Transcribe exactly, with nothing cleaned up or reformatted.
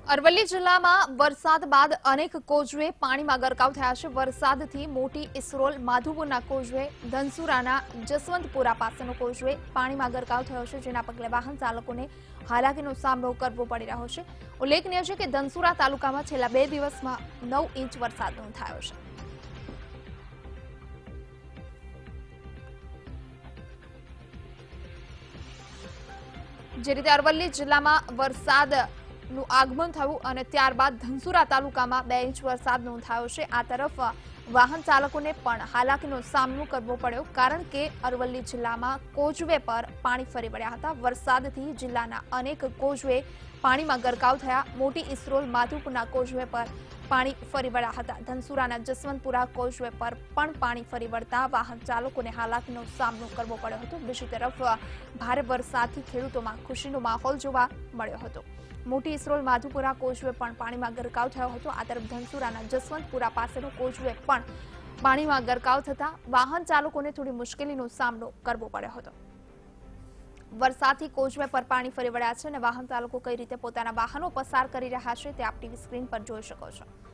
અરવલ્લી જિલ્લામાં વરસાદ બાદ અનેક કોઝવે પાણીમાં ગરકાવ થયા છે। વરસાદથી મોટી ઇસરોલ માધુપુરના કોઝવે, ધનસુરાના જસવંતપુરા પાસેનો કોઝવે પાણીમાં ગરકાવ થયો છે, જેના પગલે વાહન ચાલકોને હાલાકીનો સામનો કરવો પડી રહ્યો છે। ઉલ્લેખનીય છે કે ધનસુરા તાલુકામાં છેલ્લા બે દિવસમાં નવ ઇંચ વરસાદ નોંધાયો છે। જે રીતે અરવલ્લી જિલ્લામાં વરસાદનું આગમન થયું અને ત્યારબાદ ધનસુરા તાલુકામાં બે ઇંચ વરસાદ નોંધાયો છે। આ તરફ વાહન ચાલકોને પણ હાલાકીનો સામનો કરવો પડ્યો, કારણ કે અરવલ્લી જિલ્લામાં કોઝવે પર પાણી ફરી વળ્યા હતા। વરસાદથી જિલ્લાના અનેક કોઝવે પાણીમાં ગરકાવ થયા। મોટી ઇસરોલ માધુપુરના કોઝવે પર પાણી ફરી વળ્યા હતા। ધનસુરાના જસવંતપુરા કોઝવે પર પણ પાણી ફરી વળતા વાહન ચાલકોને હાલાકીનો સામનો કરવો પડ્યો હતો। બીજી તરફ ભારે વરસાદથી ખેડૂતોમાં ખુશીનો માહોલ જોવા મળ્યો હતો। મોટી ઇસરોલ માધુપુરા કોઝવે પણ પાણીમાં ગરકાવ થયો હતો। આ તરફ ધનસુરાના જસવંતપુરા પાસેનો કોઝવે પણ પાણીમાં ગરકાવ થતા વાહન ચાલકોને થોડી મુશ્કેલીનો સામનો કરવો પડ્યો હતો। વરસાદથી કોઝવે પર પાણી ફરી વળ્યા છે અને વાહન ચાલકો કઈ રીતે પોતાના વાહનો પસાર કરી રહ્યા છે તે આપ ટીવી સ્ક્રીન પર જોઈ શકો છો।